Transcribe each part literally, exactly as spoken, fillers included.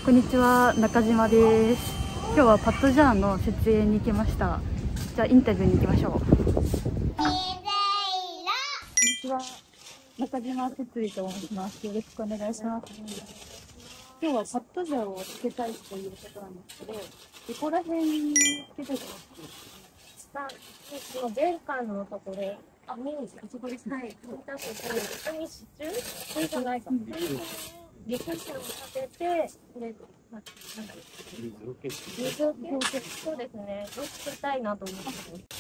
こんにちは、中島です。今日はパッドジャーの設営に来ました。じゃあインタビューに行きましょう。こんにちは、中島設備と申します。よろしくお願いします。今日はパッドジャーをつけたいということなんですけど、どこら辺につけたいと思いますこの玄関のところ、 あ、もうあそこですね。 はい、見たこと、ここに支柱、これじゃないか。リクエストを立てて、これ、なんだ水受けそうですね。どうつけたいなと思ってます。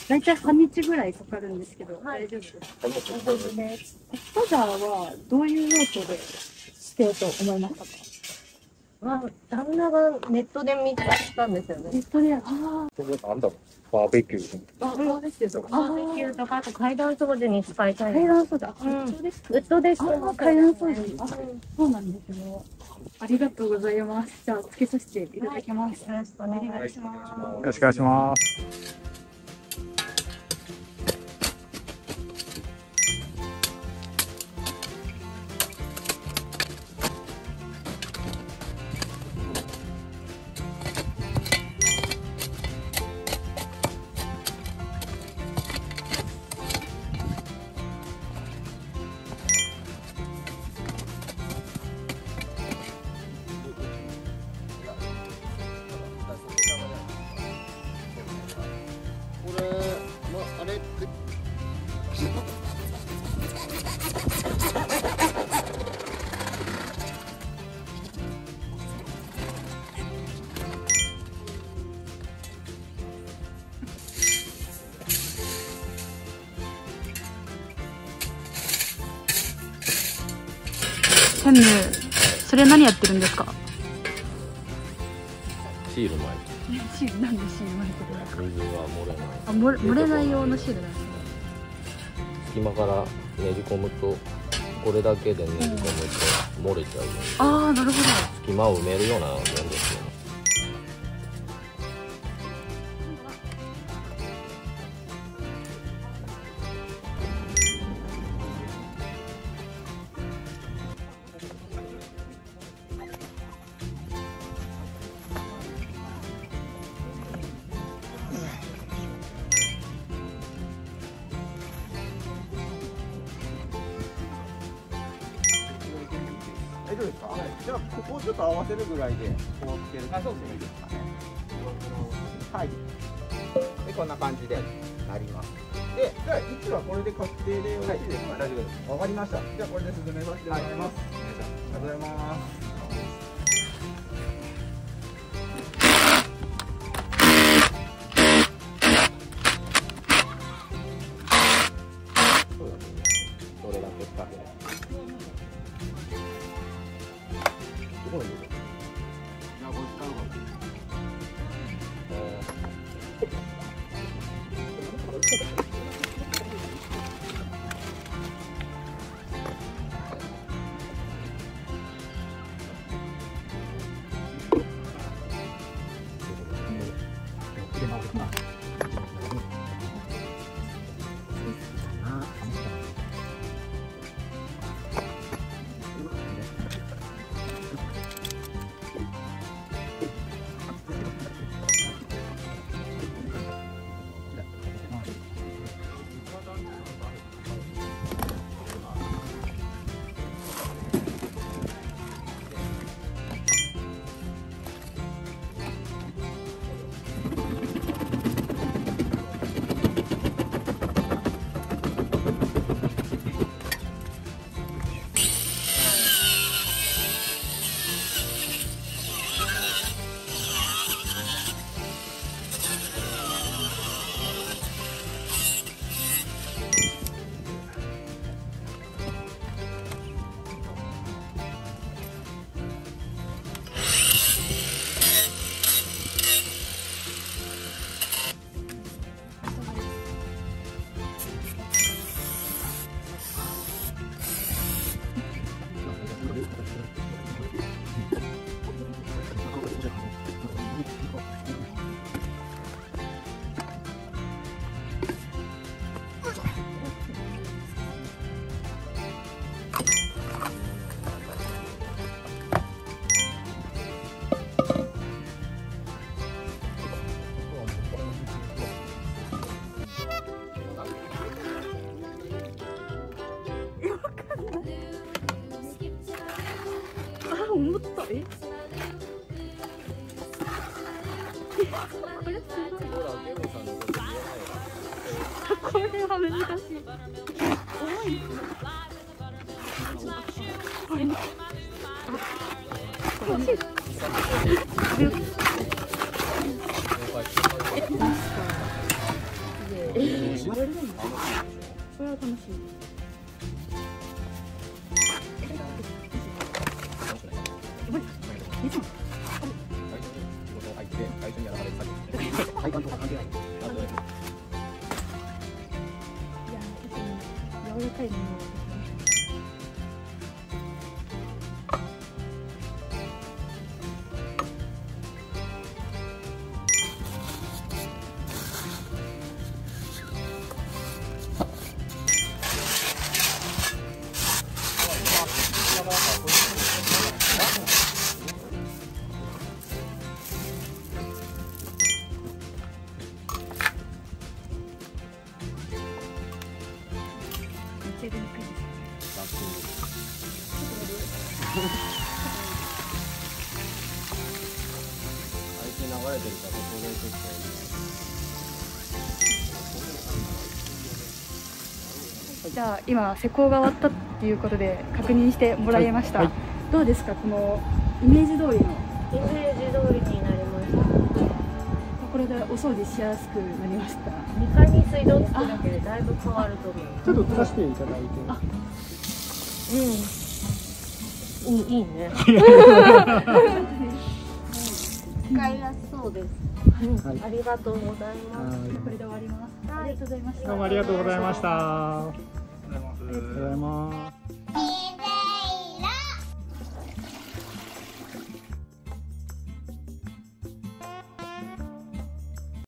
大体半日ぐらいかかるんですけど、 はい、 大丈夫ですか？ 大丈夫です。 パッドジャーはどういう用途でつけようと思いましたか？ まあ、旦那がネットで見たんですよね。 ネットで、ああ。 なんだろう、バーベキュー。 バーベキューとか。 バーベキューとか、あと階段掃除に使いたい。 階段掃除、あ、 うん、 ウッドですか？ ウッドです。 あ、階段掃除。あ、そうなんですね。ありがとうございます。じゃあ、つけさせていただきます。 よろしくお願いします。 よろしくお願いします。 専務、それ何やってるんですか？ シール巻いシール、なんでシール巻いてるんですか？ て、水が漏れない。 あ、漏れ、漏れない用のシールなんですね。 隙間からねじ込むと、これだけでねじ込むと漏れちゃうので、 ああ、なるほど。 隙間を埋めるようなもんですよね。 大丈夫ですか？はい。じゃあここをちょっと合わせるぐらいでこうつける。あ、そうですね。いいですかね。はい。でこんな感じでなります。で、じゃあ位置はこれで確定でよろしいですか？大丈夫です。わかりました。じゃあこれで進めさせてもらいます。ありがとうございます。そうだね。それだけ使って。どこにいるの？いや、これ使うわ。 思った。えこれすごい。 ほらゲームさんのこと言わないわ。 これは難しい。重い。それは楽しい。 体感とか関係ない。 いや、特に柔らかいもの。 最近流れてるからここでちょっと。 じゃあ今施工が終わったっていうことで確認してもらいました。はいはい、どうですか、このイメージ通りの。 イメージ通りになりました。 これでお掃除しやすくなりました。 にかいに水道つくだけでだいぶ変わると思う。 ちょっと出していただいて。 うん。いい、いいね。使いやすそうです。 はい、 ありがとうございます。 これで終わります。ありがとうございました。 どうもありがとうございました。 ありがとうございます。 ありがとうございます。